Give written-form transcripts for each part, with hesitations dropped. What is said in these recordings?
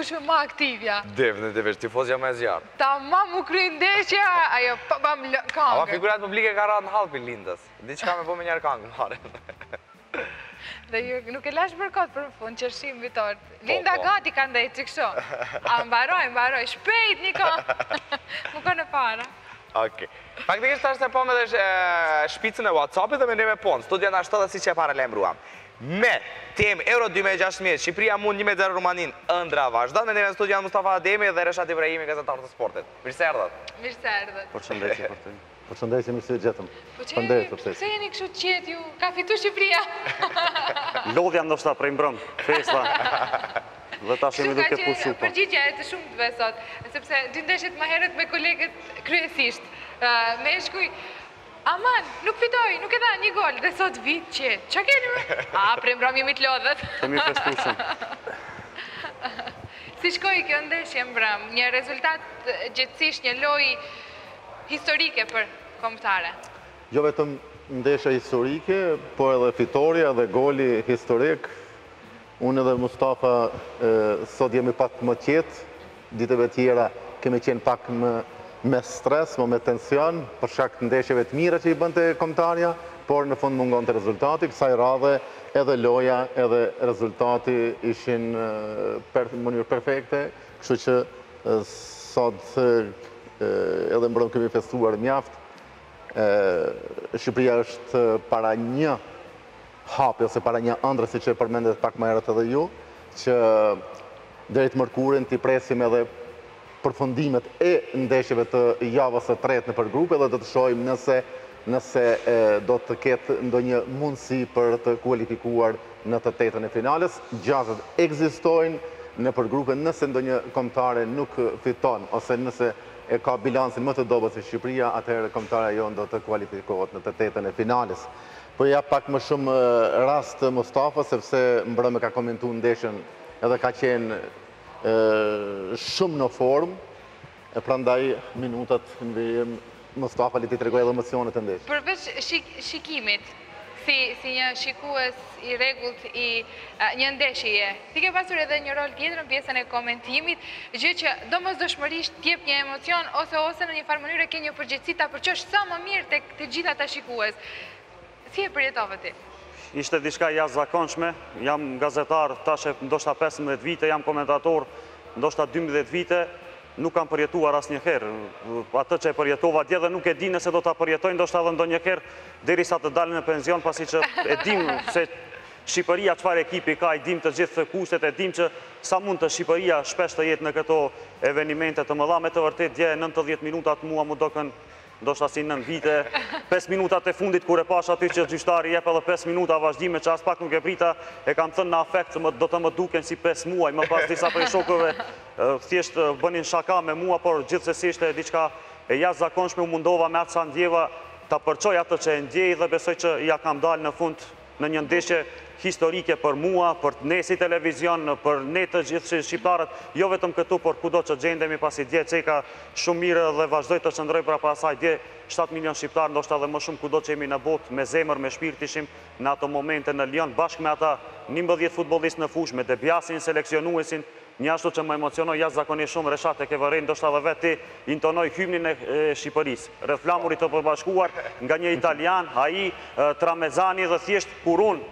kush më aktivja. Definitivisht, tifozja me zjarë. Ta ma mu kry ndeshja, ajo pabam kangë. Ama figurat publike ka ratë në halë për lindës. Diçka me po me njerë kangë, mare. Dhe ju nuk e lash për kotë për fund, qërshim vitor. Linda gati ka ndaj që kësho. A mbaroj, shpejt një kangë. Më kone para. Oke. Faktikisht është e po me dhe shpicën e WhatsApp-it dhe me ndime ponë. Studia në 7 dhe si që e para lemruam. Me tem Euro 2016, Shqipëria mund 1-0 Rumanin, ëndra vazhdan. Me ndime në studia në Mustafa Ademi dhe Reshat Ibrahimi, gazetar të sportit. Mirë se erdhët. Mirë se erdhët. Përshëndetje për të. Përshëndetje, mirë se gjetëm. Pse jeni kështu qetë ju? Ka fitu Shqipëria? Lodhja ndoshta prej mbrëm, festa. Dhe ta shemi duke pushu. Përgjigja e të shumë të vesot, sepse dy ndeshjet më herët me kolegët kryesisht. Me shkuj, aman, nuk fitoj, nuk e dha një gol, dhe sot vit që, që keni me? Prej mbrëm jemi të lodhët. Kemi festushëm. Si shkoj kjo ndeshje mbrëm, një rezultat gjithësisht, një loj historike për kombëtare? Jo vetëm ndeshja historike, po edhe fitoria dhe goli historik. Unë edhe Mustafa sot jemi pak më qetë, ditëve tjera kemi qenë pak me stres, me tension, për shkak të ndeshjeve të mira që i bënte kombëtarja, por në fund mungon të rezultati, kësaj radhe edhe loja, edhe rezultati ishin në mënyrë perfekte, kështu që sot edhe mbrëm kemi festuar mjaft. Shqipëria është para një hapi ose para një ëndre, si që përmendet pak më herët edhe ju, që drejt mërkurin t'i presim edhe përfundimet e ndeshjeve të javës së tretë në përgrupe dhe do të shohim nëse do të ketë ndonjë mundësi për të kualifikuar në të tetën e finales. Gjazet ekzistojnë në përgrupe, nëse ndonjë kombëtare nuk fiton ose nëse e ka bilancin më të dobët si Shqipëria, atëherë kombëtarja jonë do të kualifikohet në të tetën e finales. Po ja pak më shumë rast Mustafa, sepse mbrëmë ka komentu ndeshjen edhe ka qenë shumë në formë, e prandaj minutat në vijim Mustafa li ti tregoj edhe emocionet e ndeshjes. Përveç shikimit, si një shikues i rregullt i një ndeshjeje, ti ke pasur edhe një rol tjetër në pjesën e komentimit, gjë që domosdoshmërisht t'jep një emocion ose në një farë mënyrë ke një përgjegjësi ta përqosh sa më mirë tek të gjithë ata shikues. Si e përjetove ti? Ishte diçka jashtëzakonshme, jam gazetar, tash ndoshta 15 vite, jam komentator, ndoshta 12 vite, nuk kam përjetuar asnjëherë. Atë që e përjetova dje dhe nuk e di nëse do ta përjetoj ndoshta edhe ndonjëherë derisa të dalim në penzion, pasi që e dim se Shqipëria çfarë ekipi ka, e dim të gjithë kushtet, e dim që sa mund të Shqipëria shpesh të jetë në këto evenimente të mëdha. Me të vërtetë dje 90 minutat mua më dokën ndoshta si 9 vite, 5 minutat e fundit kur e pash aty që gjyqtari jep edhe 5 minuta vazhdime që as pak nuk e prita, e kam thënë në afekt që do të më duken si 5 muaj, më pas disa prej shokëve thjesht bënin shaka me mua, por gjithsesi ishte diçka e jashtëzakonshme, u mundova me atë sa ndjeva ta përçoj atë që e ndjej dhe besoj që ja kam dalë në fund në një ndeshje historike për mua, për ne si televizion, për ne të gjithë shqiptarët, jo vetëm këtu, por kudo që gjendemi, pasi dje Ceka shumë mirë dhe vazhdoj të qëndroj për asaj, dje 7 milion shqiptarë, ndoshta dhe më shumë kudo që jemi në botë, me zemër, me shpirt ishim në ato momente në Lion, bashkë me ata 11 futbollistë në fushë, me Debiasin, seleksionuesin, një ashtu që më emocionoj jashtëzakonisht shumë, Reshat e ke vërejnë, ndoshta dhe vetë ti intonoj hymnin e Shqipërisë, rreth flamurit të përbashkuar nga një italian, ai Tramezzani dhe thjesht kur unë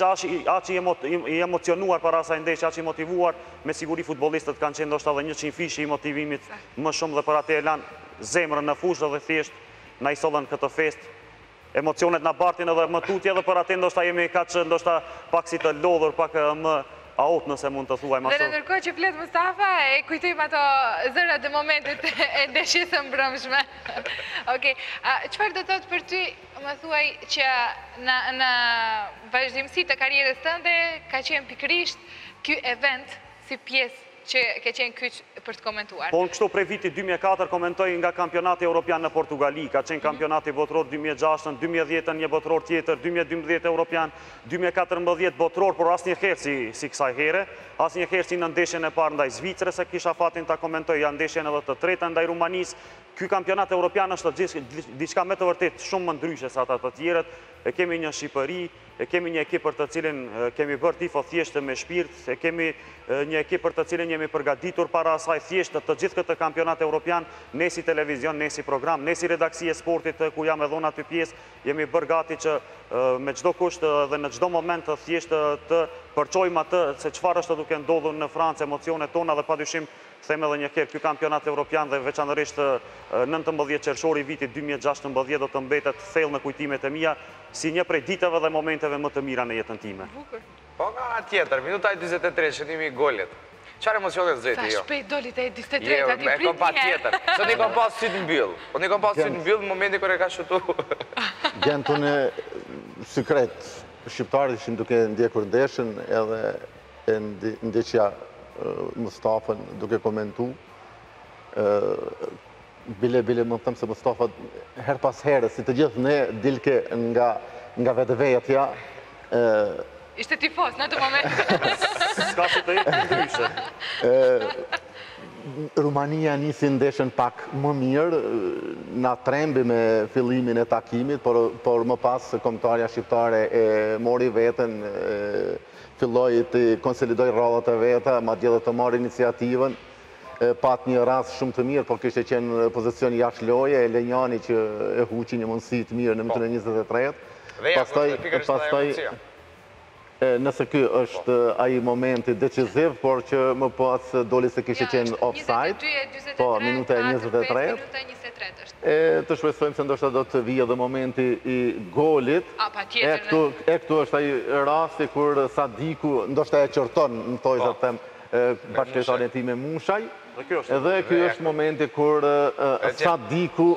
aq i emocionuar para asaj ndeshje, aq i motivuar, me siguri futbollistët kanë qenë ndoshta edhe 100 fishi i motivimit më shumë dhe për atë e lanë zemrën në fushë dhe thjesht na i sollën këtë festë. Emocionet na bartin edhe më tutje dhe për atë ndoshta jemi kaq ndoshta pak si të lodhur, pak më aut nëse mund të thuajmë ashtu. Dhe ndërkohë që flet Mustafa, e kujtojmë ato zërat e momentit e ndeshjes së mbrëmshme. Okej, çfarë do thotë për ty, më thuaj, që në vazhdimsi të karrierës tënde ka qenë pikërisht ky event si pjesë që ke qenë kyç për të komentuar? Po, kështu prej vitit 2004 komentoj nga kampionati Europian në Portugali, ka qenë kampionati botror 2006, 2010 një botror tjetër, 2012 Europian, 2014 botror, por asnjëherë si kësaj here, asnjëherë si në ndeshjen e parë ndaj Zvicrës se kisha fatin ta komentoj, ja ndeshjen edhe të tretë ndaj Rumanisë. Ky kampionat Europian është diçka me të vërtet shumë më ndryshe se ata të tjerët. E kemi një Shqipëri, e kemi një ekip për të cilin kemi bërë tifo thjesht me shpirt, e kemi një ekip për të cilin jemi përgatitur para asaj, thjesht të gjithë këtë kampionat evropian, ne si televizion, ne si program, ne si redaksi e sportit ku jam edhe unë aty pjesë, jemi bërë gati që me çdo kusht dhe në çdo moment të thjesht të përçojmë atë se çfarë është duke ndodhur në Francë, emocionet tona dhe padyshim them edhe një herë, ky kampionat evropian dhe veçanërisht 19 qershori i vitit 2016 do të mbetet thellë në kujtimet e mia si një prej ditëve dhe momenteve më të mira në jetën time. Po nga tjetër, minuta e 43, shënimi i golit. Çfarë emocione zëti jo? Sa shpejt doli te 23 aty prit. E kom pa tjetër. Se ne kom pas syt mbyll. Po ne kom pas syt mbyll në momentin kur e ka shutu. Gjentun e sekret. Shqiptarët ishim duke ndjekur ndeshën edhe ndjeqja Mustafën duke komentu. Bile më thëmë se Mustafa her pas herë, si të gjithë ne dilke nga vetëvetja. Ishte tifos në atë moment. Ska që të jetë ndryshe. Rumania nisi ndeshën pak më mirë, na trembi me fillimin e takimit, por më pas kombëtarja shqiptare e mori veten, filloi të konsolidoj rollat e veta, madje edhe të marrë iniciativën. Pat një rast shumë të mirë, por kishte qenë pozicion jashtë loje, e Lenjani që e huqi një mundësi të mirë në minutën e 23. Pastaj nëse ky është ai momenti decisiv, por që më pas doli se kishte qenë offside. Po, minuta e 23. Të shpresojmë se ndoshta do të vijë edhe momenti i golit. E këtu është ai rasti kur Sadiku ndoshta e qorton, më thoj se them bashkëtarën e tij me Mushaj. Edhe ky është momenti kur Sadiku,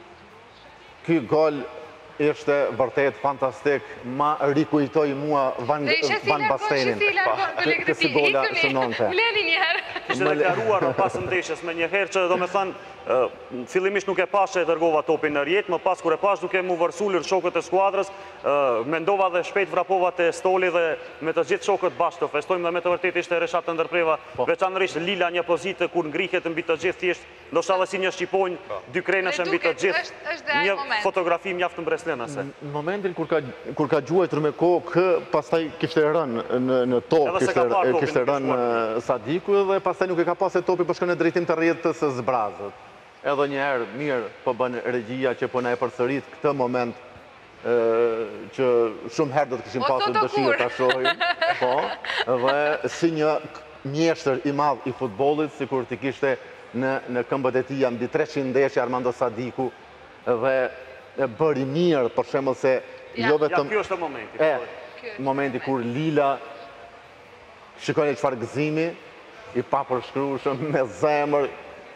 ky gol ishte vërtet fantastik, ma rikujtoj mua Van Bastenin. Kësi gola shënonte. Ishte deklaruar në pas ndeshjes me njëherë që do me thënë, fillimisht nuk e pash që e dërgova topin në rjetë, më pas kur e pash duke mu vërsullur shokët e skuadrës, mendova dhe shpejt vrapova të Stoli dhe me të gjithë shokët bashkë të festojmë dhe me të vërtet ishte reshat të ndërpreva, veçanërisht Lila një pozitë kur ngrihet mbi të gjithë thjesht, ndoshta edhe si një shqiponjë, dy krenësh mbi të gjithë, një fotografi mjaft të mbreslenase. Në momentin kur ka gjuajtur me kokë, pastaj kishte rënë në tokë, kishte rënë Sadiku dhe pastaj nuk e ka pasur topi për shkon në drejtim të rrjetës së zbrazët. Edhe njëherë mirë po bën regjia që po na e përsërit këtë moment që shumë herë do të kishim pasur dëshirë ta shohim. Po, dhe si një mjeshtër i madh i futbollit, sikur të kishte në këmbët e tij mbi 300 ndeshje Armando Sadiku dhe bëri mirë, për shembull se jo vetëm ky është momenti. Momenti kur Lila shikoni çfarë gëzimi i papërshkrueshëm me zemër.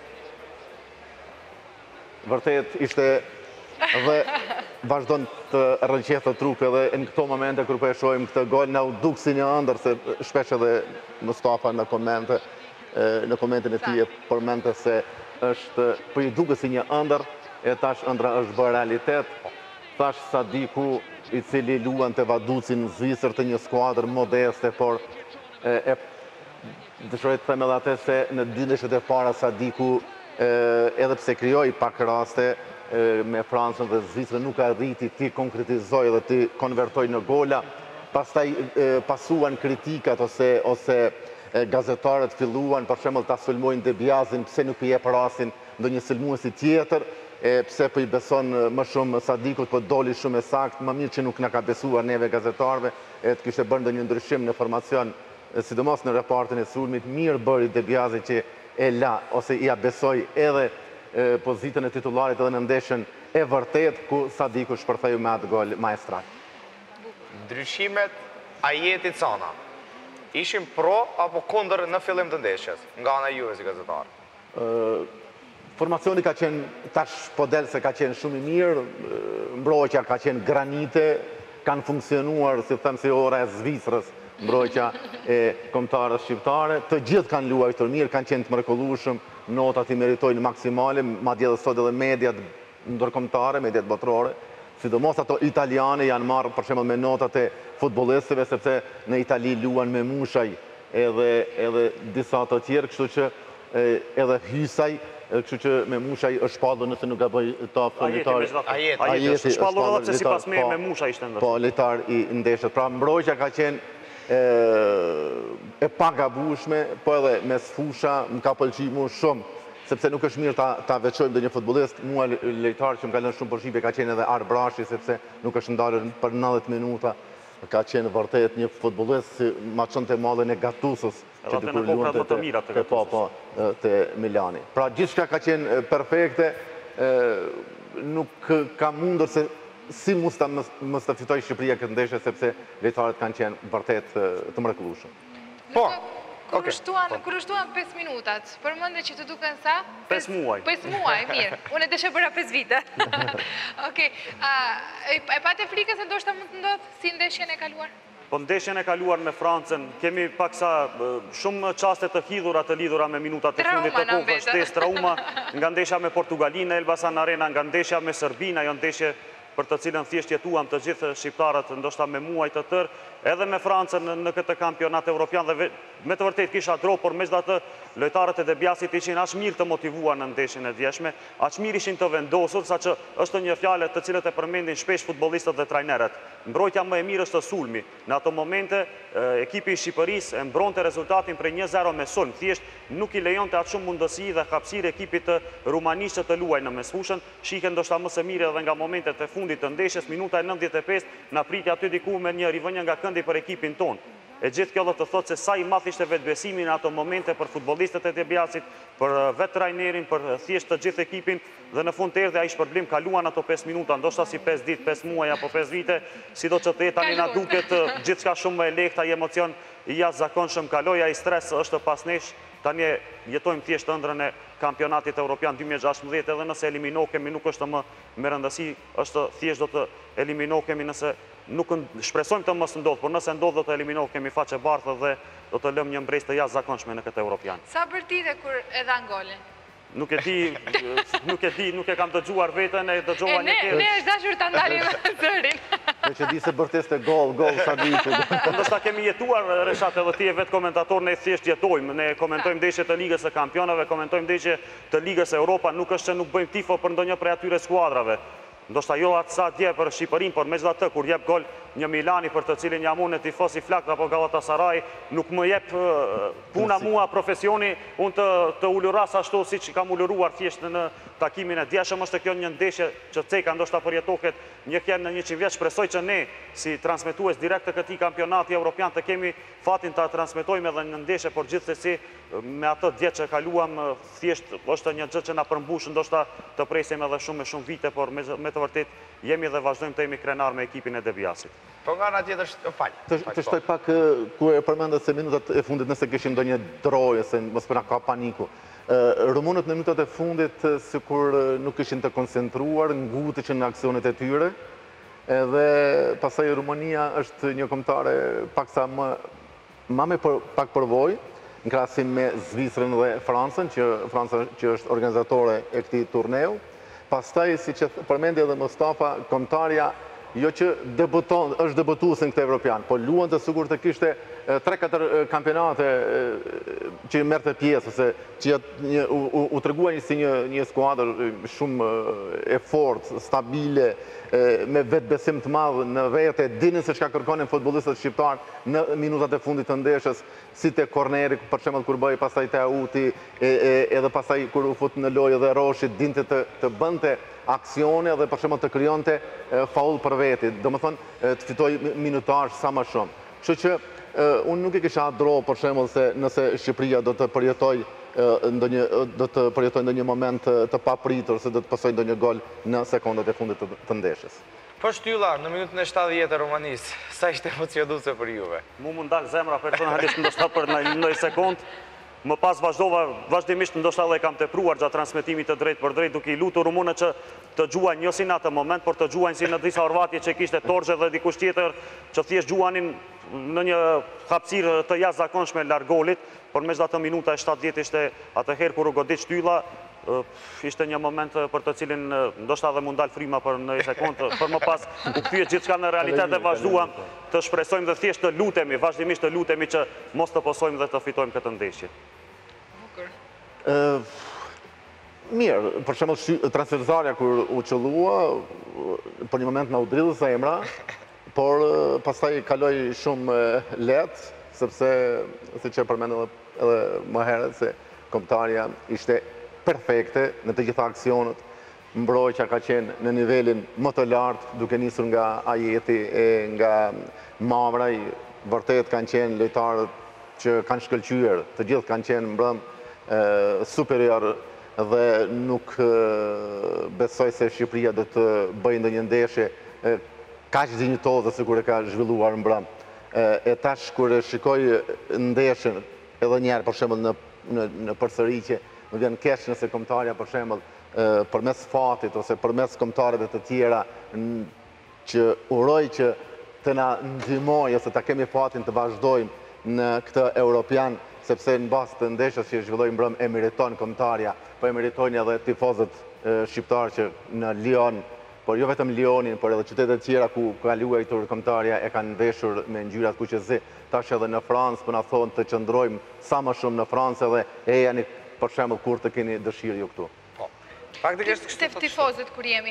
Vërtet ishte dhe vazhdon të rrëqethë të trupe dhe në këto momente kër po e shohim këtë gol na u duk si një ëndër, se shpesh edhe Mustafa në komentin e tij e përmente se është po i duket si një ëndër, e tash ëndra është bërë realitet. Tash Sadiku i cili luan të Vaducin në Zvicër të një skuadër modeste, por dëshiroj të them edhe atë se në dy ndeshjet e para Sadiku edhe pse krijoi pak raste me Francën dhe Zvicrën, nuk arriti ti konkretizoj dhe ti konvertoj në gola. Pastaj pasuan kritikat ose gazetarët filluan për shembull ta sulmojnë Debiazin, pse nuk i jep rastin ndonjë sulmuesi tjetër, pse po i beson më shumë Sadikut, po doli shumë e saktë, më mirë që nuk na ka besuar neve gazetarëve, të kishte bërë ndonjë ndryshim në formacion, sidomos në repartin e sulmit. Mirë bëri Debiazi që e la, ose i besoj edhe pozitën e titularit edhe në ndeshjen e vërtet ku Sadiku shpërtheu me atë gol maestral. Ndryshimet a jetit sana, ishim pro apo kundër në fillim të ndeshjes, nga ana juve si gazetar? Formacioni ka qenë, tash po del se ka qenë shumë i mirë, mbrojtja ka qenë granite, kanë funksionuar, si them, si ora e Zvicrës, mbrojtja e kombëtarës shqiptare, të gjithë kanë luajtur mirë, kanë qenë të mrekullueshëm, notat i meritojnë maksimale, madje edhe sot edhe mediat ndërkombëtare, mediat botërore, sidomos ato italiane janë marrë për shembull me notat e futbollistëve, sepse në Itali luan me Mushaj edhe disa të tjerë, kështu që edhe Hysaj, kështu që me Mushaj është shpallur nëse nuk gaboj top lojtar. Ajeti është shpallur edhe pse sipas me Mushaj ishte ndër. Po, lojtar i ndeshjet. Pra mbrojtja ka qenë e pagabueshme, po edhe mes fusha, më ka pëlqy mu shumë, sepse nuk është mirë ta veçojmë dhe një futbolist, mua lejtarë që më kalën shumë përshqipe ka qenë edhe Arbrashi, sepse nuk është ndarë për 90 minuta, ka qenë vërtet një futbolist si ma qënë të madhe në Gattusos, që të kur luante të Milani. Pra gjithë shka ka qenë perfekte, nuk ka mundër se si mos të fitoj Shqipëria këtë ndeshje, sepse lejtarët kanë qenë vërtet të mrekullueshëm. Po, Kur shtuan 5 minutat, përmënde që të duken sa? 5 muaj. 5 muaj, mirë. Unë e deshe bëra 5 vite. Okej. E pate frikës se ndoshta mund të ndodhë si ndeshjen e kaluar? Po ndeshjen e kaluar me Francën, kemi paksa shumë qaste të hidhura të lidhura me minutat e fundit të kohë, shtesë, trauma, nga ndeshja me Portugalinë në Elbasan Arena, nga ndeshja me Serbinë, ajo ndeshje për të cilën thjesht jetuam të gjithë shqiptarët, ndoshta me muaj të tërë, edhe me Francën në këtë kampionat evropian dhe me të vërtet kisha dro, por megjithatë lojtarët e Debiasit ishin aq mirë të motivuar në ndeshjen e djeshme, aq mirë ishin të vendosur, saqë është një fjalë të cilët e përmendin shpesh futbollistët dhe trajnerët. Mbrojtja më e mirë është sulmi. Në ato momente ekipi i Shqipërisë e mbronte rezultatin prej 1-0 me sulm, thjesht nuk i lejonte atë shumë mundësi dhe hapësirë ekipit të Rumanisë të luajë në mesfushën, shihen ndoshta më së miri edhe nga momentet e fundit të ndeshjes, minuta e 95 na priti aty diku me një rivënje nga këndi për ekipin tonë. E gjithë kjo dhe të thotë se sa i madh ishte vetbesimi në ato momente për futbollistët e Debiasit, për vetë trajnerin, për thjesht të gjithë ekipin, dhe në fund të erdhi ai shpërblim, kaluan ato 5 minuta, ndoshta si 5 ditë, 5 muaj apo 5 vite, sido që të jetë tani na duket gjithçka shumë më e lehtë, ai emocion i jashtëzakonshëm kaloi, ai stres është pas nesh, tani jetojmë thjesht ëndrrën e kampionatit evropian 2016, edhe nëse eliminohemi nuk është më me rëndësi, është thjesht do të eliminohemi nëse nuk shpresojmë të mos ndodhë, por nëse ndodhë do të eliminohemi faqe bardhë dhe do të lëmë një mbresë të jashtëzakonshme në këtë evropian. Sa bërtite kur e dha golin? Nuk e di, nuk e kam dëgjuar vetën, e dëgjova një herë. Ne është dashur ta ndalim zërin. Me që di se bërtiste gol, sa ditë. Ndoshta kemi jetuar, Reshat, edhe ti e vetë komentator, ne thjesht jetojmë, ne komentojmë ndeshje të Ligës së Kampionave, komentojmë ndeshje të Ligës Europa, nuk është që nuk bëjmë tifo për ndonjë prej atyre skuadrave. Ndoshta jo atë sa dje për Shqipërinë, por megjithatë kur jep gol një Milani për të cilin jam unë tifoz i flakt apo Galatasaray, nuk më jep puna mua profesioni unë të uluras ashtu siç kam uluruar thjesht në takimin e djeshëm. Është kjo një ndeshje që ceka ndoshta përjetohet një herë në 100 vjet. Shpresoj që ne si transmetues direkt të këtij kampionati evropian të kemi fatin ta transmetojmë edhe në ndeshje, por gjithsesi me atë dje që kaluam thjesht është një gjë që na përmbush, ndoshta të presim edhe shumë vite, por me të vërtet jemi dhe vazhdojmë të jemi krenar me ekipin e Debiasit. Po nga nga tjetër falë. Të shtoj pak ku e përmendet se minutat e fundit nëse këshim do një droje, se mos përna ka paniku. Rumunët në minutat e fundit, si kur nuk ishin të koncentruar, ngutëshin në aksionet e tyre, edhe pasaj Rumania është një kombëtare paksa më pak përvoj, në krahasim me Zvicrën dhe Francën, Franca që është organizatore e këtij turneu. Pastaj, si që përmendi edhe Mustafa, kombëtarja jo që është debutuese në këtë evropian, po luan të sigur të kishte 3-4 kampionate që merrte pjesë, ose që u treguan si një skuadër shumë e fortë, stabile, me vetbesim të madh në vete, dinin se çka kërkonin futbollistët shqiptar në minutat e fundit të ndeshjes, si te korneri, për shembull kur bëi pastaj te Auti, edhe pastaj kur u fut në lojë dhe Roshi dinte të bënte aksione dhe për shembull të krijonte faull për veti, domethënë të fitoj minutazh sa më shumë. Kështu që unë nuk e kisha dro për shembull se nëse Shqipëria do të përjetojë ndonjë moment të papritur, se do të pasojë ndonjë gol në sekondat e fundit të ndeshjes. Po shtylla në minutën e 70 e Romanisë, sa ishte emocionuese për juve? Mu më ndalë zemra personalisht ndoshta për në sekond. Më pas vazhdimisht ndoshta dhe kam tepruar gjatë transmetimit të drejt për drejt, duke i lutur rumunët që të gjuajnë jo si në atë moment, por të gjuajnë si në disa orvatje që kishte Torxhe dhe dikush tjetër që thjesht gjuanin në një hapësirë të jashtëzakonshme larg golit, por megjithatë minuta e 70 ishte atëherë kur u godit shtylla, ishte një moment për të cilin ndoshta dhe mund dal fryma për në sekond, për më pas u kthye gjithçka në realitet dhe vazhduam të shpresojmë dhe thjesht të lutemi, vazhdimisht të lutemi që mos të posojmë dhe të fitojmë këtë ndeshje. Mirë, për shembull transferzarja kur u qëllua, për një moment na u dridhë zemra, Por pastaj kaloi shumë lehtë, sepse, si që përmendë edhe më herët, se kombëtarja ishte perfekte në të gjitha aksionet. Mbrojtja ka qenë në nivelin më të lartë, duke nisur nga Ajeti e nga Mavraj. Vërtet kanë qenë lojtarët që kanë shkëlqyer, të gjithë kanë qenë mbrëm superior dhe nuk besoj se Shqipëria do të bëjë ndonjë ndeshje kaq dinjitoze se kur e ka zhvilluar mbrëm. E tash kur e shikoj ndeshjen edhe një herë për shembull në përsëritje, më vjen keq nëse kombëtarja për shembull përmes fatit ose përmes kombëtarëve të tjera që uroj që të na ndihmojë ose ta kemi fatin të vazhdojmë në këtë Europian, sepse në bazë të ndeshjes që zhvilloi mbrëm e meriton kombëtarja, po e meritojnë edhe tifozët shqiptarë që në Lyon, por jo vetëm Lyonin, por edhe qytetet tjera ku ka luajtur kombëtarja e kanë veshur me ngjyrat kuqezi. Tash edhe në Francë po na thonë të qëndrojmë sa më shumë në Francë edhe e jani për shembull kur të keni dëshirë ju këtu. Të tifozët kur jemi,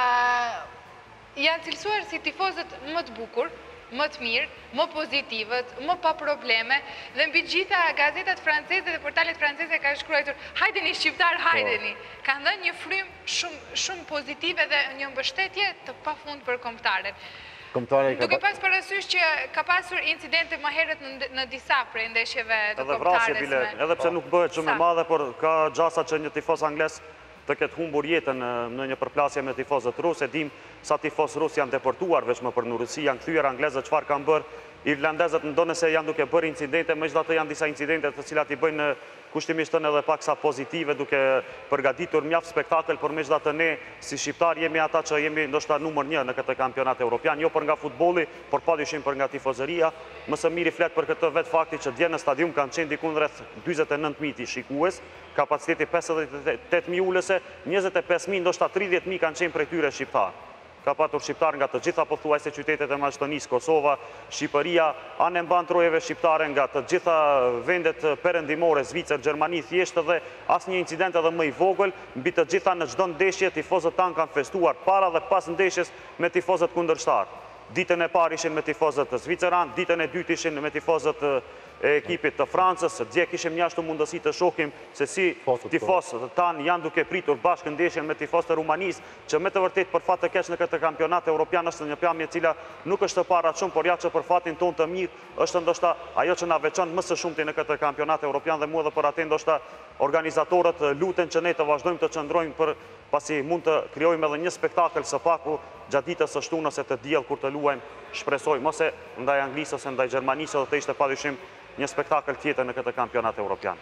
janë cilësuar si tifozët më të bukur, më të mirë, më pozitivët, më pa probleme, dhe mbi gjitha gazetat franceze dhe portalet franceze ka shkruar hajdeni shqiptar, hajdeni. Kanë dhënë një frym shumë pozitive dhe një mbështetje të pafund për kombëtarët. Duke pas parasysh që ka pasur incidente më herët në disa prej ndeshjeve të kombëtarëve. Edhe pse nuk bëhet shumë e madhe, por ka gjasa që një tifoz angles të ketë humbur jetën në një përplasje me tifozët rusë. E dim sa tifoz rusë janë deportuar veç më për në Rusi, janë kthyer anglezët çfarë kanë bërë. Irlandezët ndonë se janë duke bërë incidente, megjithatë janë disa incidente të cilat i bëjnë kushtimisht edhe paksa pozitive, duke përgatitur mjaft spektakël, por megjithatë ne si shqiptar jemi ata që jemi ndoshta numër 1 në këtë kampionat evropian, jo për nga futbolli, por padyshim për nga tifozëria. Më së miri flet për këtë vetë fakti që dje në stadium kanë qenë diku rreth 49.000 shikues, kapaciteti 58.000 ulëse, 25.000 ndoshta 30.000 kanë qenë prej tyre shqiptar. Ka patur shqiptar nga të gjitha pothuajse qytetet e Maqedonisë, Kosova, Shqipëria, anë mban trojeve shqiptare nga të gjitha vendet perëndimore, Zvicër, Gjermani, thjesht dhe asnjë incident edhe më i vogël, mbi të gjitha në çdo ndeshje tifozët tanë kanë festuar para dhe pas ndeshjes me tifozët kundërshtar. Ditën e parë ishin me tifozët të Zviceran, ditën e dytë ishin me tifozët e ekipit të Francës. Dje kishim njashtu mundësi të shohim se si tifozët tanë janë duke pritur bashkë ndeshjen me tifozët e Rumanisë, që me të vërtet për fat të keq në këtë kampionat evropian është një pamje e cila nuk është të para shumë, por ja që për fatin ton të mirë është ndoshta ajo që na veçon më së shumti në këtë kampionat evropian, dhe mua edhe për atë ndoshta organizatorët luten që ne të vazhdojmë të qëndrojmë për pasi mund të krijojmë edhe një spektakël së paku gjatë ditës së shtunë ose të diell kur të luajmë, shpresojmë ose ndaj Anglisë ose ndaj Gjermanisë, dhe të ishte padyshim një spektakël tjetër në këtë kampionat evropian.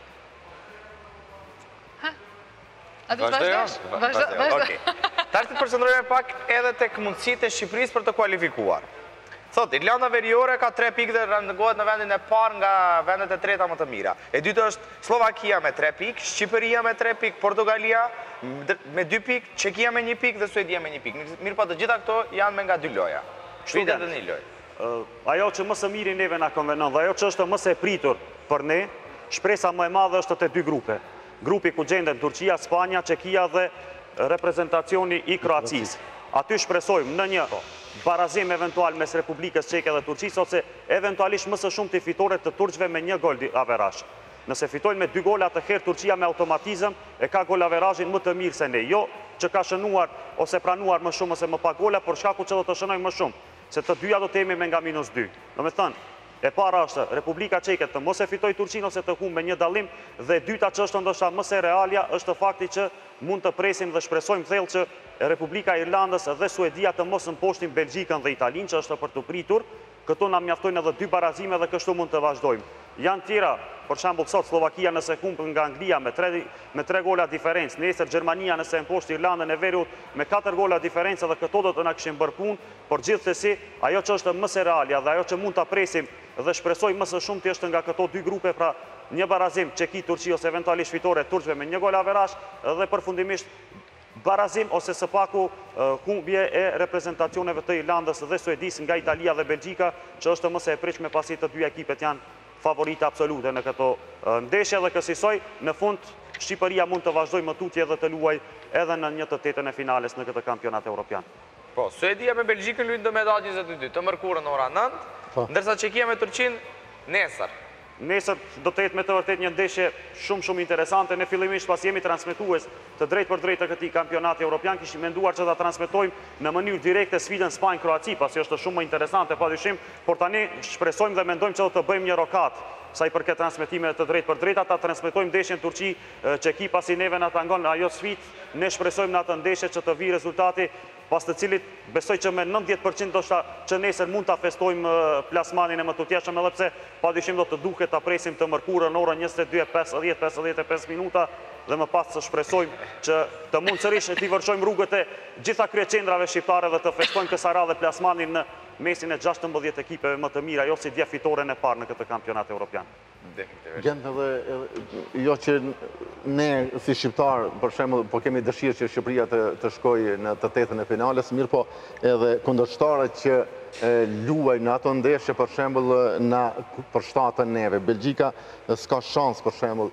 A do të vazhdosh? Vazhdo. Tash të përqendrohemi pak edhe tek mundësitë e Shqipërisë për të kualifikuar. Thot, Irlanda Veriore ka 3 pikë dhe rangohet në vendin e parë nga vendet e treta më të mira. E dytë është Slovakia me 3 pikë, Shqipëria me 3 pikë, Portugalia me 2 pikë, Çekia me 1 pikë dhe Suedia me 1 pikë. Mirë, po të gjitha këto janë me nga 2 loja. Shqidet dhe 1 lojë. Ajo që më së miri neve na konvenon dhe ajo që është më së pritur për ne, shpresa më e madhe është te 2 grupe. Grupi ku gjenden Turqia, Spanja, Çekia dhe reprezentacioni i Kroacisë. Aty shpresojmë në një barazim eventual mes Republikës Çeke dhe Turqisë, ose eventualisht më së shumti fitore të turqëve me 1 gol averazh. Nëse fitojnë me 2 gola, atëherë Turqia me automatizëm e ka gol averazhin më të mirë se ne. Jo që ka shënuar ose pranuar më shumë ose më pak gola, por shkaku që do të shënojmë më shumë, se të dyja do të jemi me nga -2. Domethënë, e para është Republika Çeke të mos e fitoj Turqinë ose të humbë me 1 dallim, dhe dyta që është ndoshta më se realja është fakti që mund të presim dhe shpresojmë thellë që Republika e Irlandës dhe Suedia të mos mposhtin Belgjikën dhe Italinë, që është për të pritur. Këto na mjaftojnë edhe 2 barazime dhe kështu mund të vazhdojmë. Janë tjera, për shembull sot Slovakia nëse humb nga Anglia me 3 gola diferencë, nesër Gjermania nëse mposht Irlandën e Veriut me 4 gola diferencë, dhe këto do të na kishin bërë punë, por gjithsesi ajo që është më se realja dhe ajo që mund ta presim dhe shpresojmë më së shumti është nga këto 2 grupe, pra një barazim Çeki Turqi ose eventualisht fitore turqëve me 1 gol averazh, dhe përfundimisht barazim ose së paku humbje e reprezentacioneve të Irlandës dhe Suedisë nga Italia dhe Belgjika, që është më se e pritshme pasi të 2 ekipet janë favorite absolute në këto ndeshje, dhe kësaj në fund Shqipëria mund të vazhdojë më tutje dhe të luajë edhe në 1/8 e finales në këtë kampionat evropian. Po, Suedia me Belgjikën luajnë domethënë 22, të mërkurën ora 9, ndërsa Çekia me Turqinë nesër. Nesër do të jetë me të vërtet një ndeshje shumë interesante. Ne fillimisht pas jemi transmetues të drejtë për drejtë të këtij kampionati evropian, kishim menduar që ta transmetojmë në mënyrë direkte sfidën Spanjë-Kroaci, pasi është shumë më interesante padyshim, por tani shpresojmë dhe mendojmë që do të bëjmë një rokat sa i përket transmetime të drejtë për drejta, ta transmetojmë ndeshjen Turqi-Çeki, pasi neve na tangon ajo sfidë, ne shpresojmë në atë ndeshje që të vijë rezultati pas të cilit besoj që me 90% do shta që nesër mund të festojmë plasmanin e më të tjeshëm, edhe pse padyshim do të duhet të presim të mërkurën në orën 22:50-55 minuta dhe më pas të shpresojmë që të mund sërish të i vërshojmë rrugët e gjitha kryecendrave shqiptare dhe të festojmë kësaj radhe plasmanin në mesin e 16 ekipeve më të mira, jo si dje fitoren e parë në këtë kampionat evropian. Gjendë edhe jo që ne si shqiptar, për shembull, po kemi dëshirë që Shqipëria të shkojë në të tetën e finales, mirë po edhe kundërshtarët që luajnë në ato ndeshje, për shembull, na përshtatën neve. Belgjika s'ka shans, për shembull,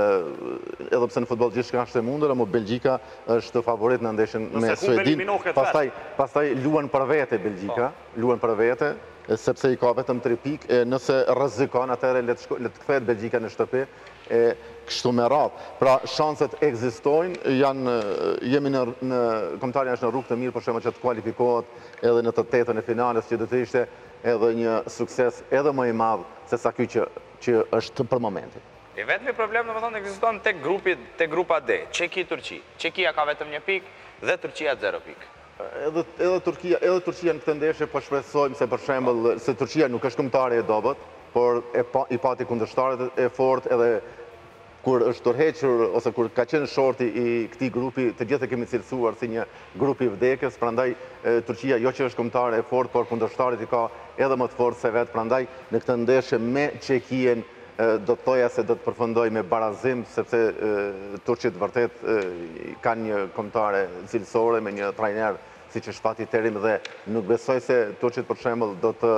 edhe pse në futboll gjithçka është e mundur, ama Belgjika është favorit në ndeshjen me Suedin. Pastaj luan për vete Belgjika, luan për vete, sepse i ka vetëm 3 pikë, nëse rrezikon atëherë le të kthehet Belgjika në shtëpi, kështu me radhë. Pra shanset ekzistojnë, jemi në kombëtarja është në rrugë të mirë për shembull që të kualifikohet edhe në të tetën e finales, që do të ishte edhe një sukses edhe më i madh se sa ky që është për momentin. E vetëmi problem domethënë ekziston tek grupa D, Çeki-Turqi. Çekia ka vetëm 1 pikë dhe Turqia 0 pikë. Edhe Turqia në këtë ndeshje po shpresojmë se për shembull se Turqia nuk është kombëtare e dobët, por i pati kundërshtarët e fortë edhe kur është tërhequr ose kur ka qenë shorti i këtij grupi, të gjithë e kemi cilësuar si një grup i vdekjes, prandaj Turqia jo që është kombëtare e fortë, por kundërshtarët i ka edhe më të fortë se vetë, prandaj në këtë ndeshje me Çekien do të thoja se do të përfundoj me barazim, sepse Turqit vërtet kanë një kombëtare cilësore me një trajner siç është Fatih Terim dhe nuk besoj se Turqit për shembull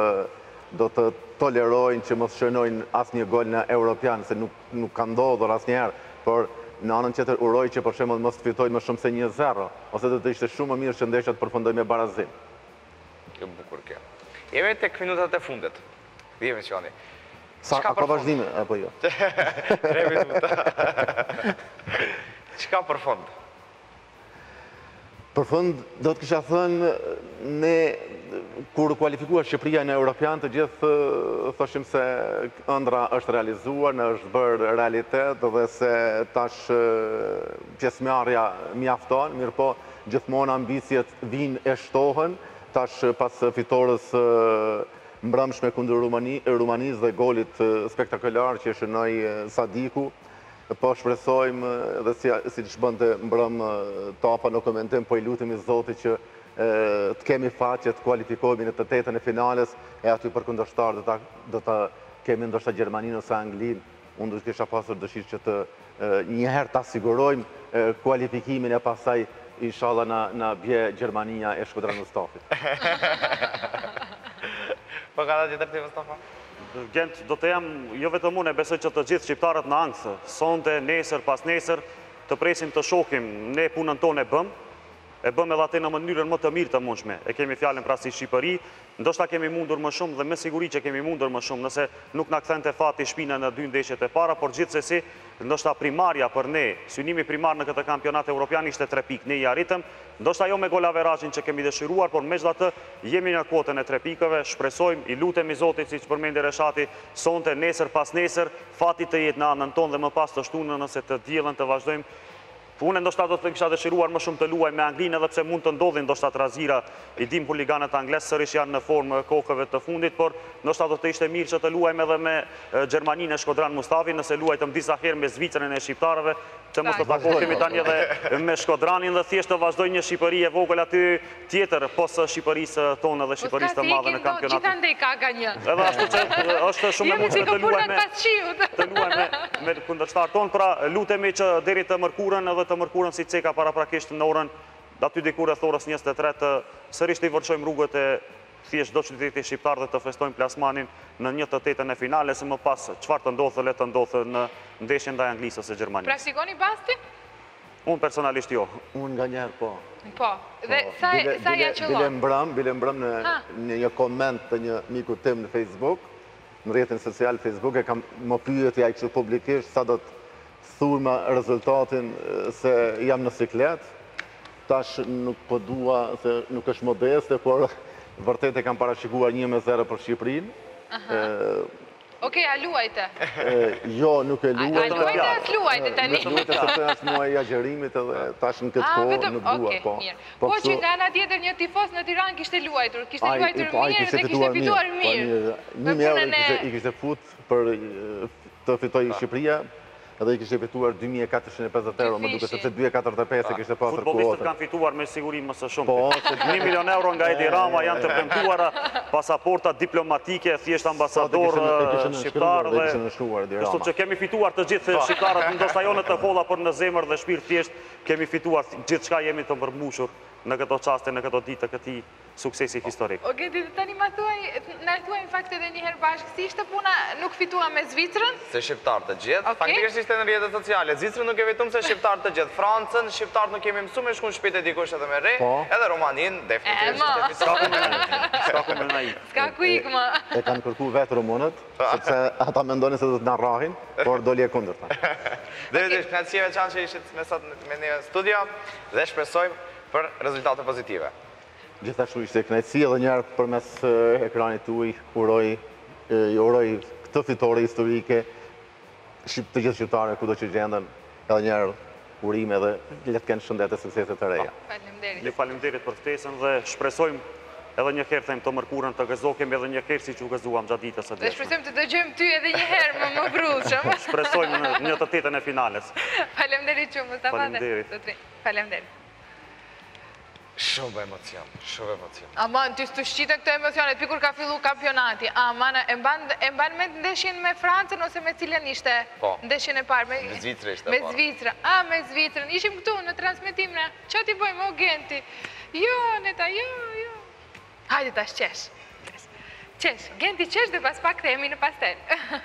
do të tolerojnë që mos shënojnë asnjë gol në Europian, se nuk ka ndodhur asnjëherë, por në anën tjetër uroj që për shembull mos fitojnë më shumë se 1-0, ose do të ishte shumë më mirë që ndeshja të përfundojë me barazim. Kjo bukur kjo. Jemi tek minutat e fundit. Vijemi çoni. Sa ka vazhdime apo jo? 3 minuta. Çka për fund? Për fund, do të kisha thënë, ne, kur kualifikua Shqipëria në Europian, të gjithë thoshim se ëndra është realizuar, në është bërë realitet, dhe se tash pjesëmarrja mjafton, mirë po gjithmonë ambicjet vinë e shtohen, tash pas fitores mbrëmshme kundër Rumanisë dhe golit spektakolar që shënoi Sadiku, po shpresojmë dhe si që bënte mbrëm Tapa në komentim, po i lutemi Zotit që të kemi faqe të kualifikohemi në të tetën e finales, e aty për kundërshtar do të kemi ndoshta Gjermaninë ose Anglinë. Unë do të kisha pasur dëshirë që të njëherë të asigurojmë kualifikimin e pasaj inshallah na bje Gjermania e Shkodran Mustafit. Po ka tjetër ti Mustafa? Gent, do të jam, jo vetëm unë, besoj që të gjithë shqiptarët në ankthë, sonte, nesër, pas nesër, të presim të shohim, ne punën tonë e bëm edhe atë në mënyrën më të mirë të mundshme. E kemi fjalën pra si Shqipëri, ndoshta kemi mundur më shumë dhe me siguri që kemi mundur më shumë, nëse nuk na kthente fati shpina në 2 ndeshjet e para, por gjithsesi, ndoshta primarja për ne, synimi primar në këtë kampionat evropian ishte 3 pikë, ne i arritëm, ndoshta jo me golaverazhin që kemi dëshiruar, por megjithatë jemi në kuotën e 3 pikëve, shpresojmë, i lutemi Zotit siç përmendi Reshati, sonte, nesër pas nesër, fati të jetë në anën tonë dhe më pas të shtunën nëse të diellën të vazhdojmë. Unë ndoshta do të kisha dëshiruar më shumë të luaj me Anglinë, edhe pse mund të ndodhin ndoshta trazira, i dim huliganët anglez sërish janë në formë kohëve të fundit, por ndoshta do të ishte mirë që të luajmë edhe me Gjermaninë e Shkodran Mustafi, nëse luajtëm disa herë me Zvicrën e Shqiptarëve, që mos të takohemi tani edhe me Shkodranin dhe thjesht të vazhdoj një Shqipëri e vogël aty tjetër, pos Shqipërisë tonë dhe Shqipërisë të madhe në kampionatin. Gjithandej ka ka një. Edhe ashtu që është shumë e mundshme të luajmë me kundërshtar tonë, pra lutemi që deri të mërkurën edhe të mërkurën si ceka paraprakisht në orën aty dikur rreth orës 23 sërish të i vërshojmë rrugët e thjesht do qytetit shqiptar dhe të festojmë plasmanin në 1/8 e finales, e më pas çfarë të ndodhë le të ndodhë në ndeshjen ndaj Anglisë ose Gjermanisë. Pra shikoni Basti? Unë personalisht jo. Unë nga njerë, po. Po, dhe sa ja qëllon? Bile mbrëm në një koment të një miku tim në Facebook, në rrjetin social Facebook, e kam më pyet ja i kështu publikisht, sa do të thurma rezultatin se jam në siklet, tash nuk po dua, se nuk është modeste, por vërtet e kam parashikuar 1-0 për Shqipërinë. Oke, a luajte? Jo, nuk e luajte. A luajte as luajte tani? Luajte sepse është muaj i agjerimit edhe tash në këtë kohë nuk dua, po. Po që nga ana tjetër një tifos në Tiranë kishte luajtur mirë dhe kishte fituar mirë. 1.000 euro i kishte fut për të fitoj Shqipëria, edhe i kishte fituar 2.450 euro, më duke sepse 2.45 e kishte pasur kuotën. Futbolistët kanë fituar me siguri më së shumë. 1 milion euro nga Edi Rama janë të premtuara, pasaporta diplomatike, thjesht ambasador shqiptar dhe kështu që kemi fituar të gjithë shqiptarët, ndoshta jo në të holla, por në zemër dhe shpirt thjesht kemi fituar gjithçka, jemi të mbërmbushur në këto çaste, në këto ditë të këtij suksesi historik. Okej, tani na thuaj në fakt edhe një herë bashkë, si ishte puna, nuk fitua me Zvicrën? Se shqiptarë të gjithë, faktikisht ishte në rrjetet sociale. Zvicrën nuk e vetëm se shqiptarë të gjithë. Francën, shqiptarët nuk kemi mësuar me shku në shtëpitë e dikush edhe me re, edhe Romanin definitivisht. S'ka ku më nai. S'ka ku ik më. E kanë kërkuar vetë rumunët, sepse ata mendonin se do të na rrahin, por doli e kundërta. Definitivisht kënaqësia veçantë që ishit me sot me ne në studio dhe shpresojmë për rezultate pozitive. Gjithashtu ishte kënaqësi edhe njëherë përmes ekranit tuaj uroj këtë fitore historike të gjithë shqiptarëve kudo që gjenden, edhe njëherë urime dhe le të kenë shëndet e suksese të reja. Faleminderit. Ju faleminderit për ftesën dhe shpresojmë edhe një herë them të mërkurën të gëzokem edhe një herë siç u gëzuam gjatë ditës së Dhe djeshme. shpresojmë të dëgjojmë ty edhe një herë më brullshëm. Shpresojmë në një të tetën e finales. Faleminderit shumë Mustafa. Faleminderit. Faleminderit. Shumë emocion, shumë emocion. Aman, ty s'tu shqite këto emocionet, pikur ka fillu kampionati. Aman, e mban me ndeshjen me Francën ose me cilën ishte ndeshjen e parë? Me Zvicrën ishte parë. Me Zvicrën, me Zvicrën. Ishim këtu në transmitim në, që ti bëjmë, o Genti? Jo, Neta, jo. Hajde ta shqesh. Qesh, Genti qesh dhe pas pak themi në pastel.